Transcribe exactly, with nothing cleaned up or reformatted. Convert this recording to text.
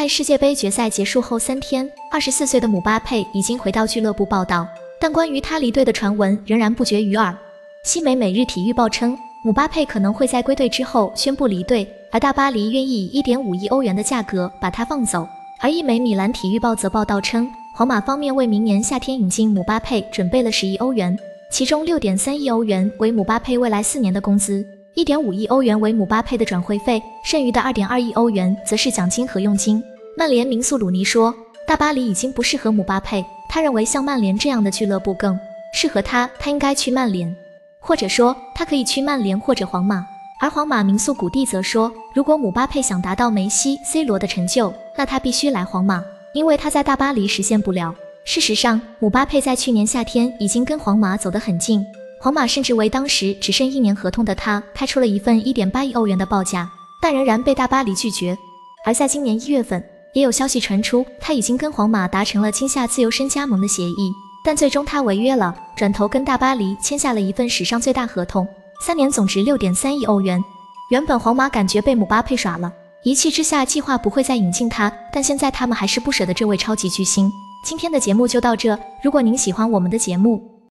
在世界杯决赛结束后三天，二十四岁的姆巴佩已经回到俱乐部报道，但关于他离队的传闻仍然不绝于耳。西美每日体育报称，姆巴佩可能会在归队之后宣布离队，而大巴黎愿意以 一点五亿欧元的价格把他放走。而一枚米兰体育报则报道称，皇马方面为明年夏天引进姆巴佩准备了十亿欧元，其中 六点三亿欧元为姆巴佩未来四年的工资， 一点五亿欧元为姆巴佩的转会费，剩余的 二点二亿欧元则是奖金和佣金。曼联名宿鲁尼说，大巴黎已经不适合姆巴佩，他认为像曼联这样的俱乐部更适合他，他应该去曼联，或者说他可以去曼联或者皇马。而皇马名宿古蒂则说，如果姆巴佩想达到梅西、C 罗的成就，那他必须来皇马，因为他在大巴黎实现不了。事实上，姆巴佩在去年夏天已经跟皇马走得很近，皇马甚至为当时只剩一年合同的他开出了一份 一点八亿欧元的报价，但仍然被大巴黎拒绝。而在今年一月份，也有消息传出他已经跟皇马达成了今夏自由身加盟的协议，但最终他违约了，转头跟大巴黎签下了一份史上最大合同，三年总值 六点三亿欧元。原本皇马感觉被姆巴佩耍了，一气之下计划不会再引进他，但现在他们还是不舍得这位超级巨星。今天的节目就到这，如果您喜欢我们的节目，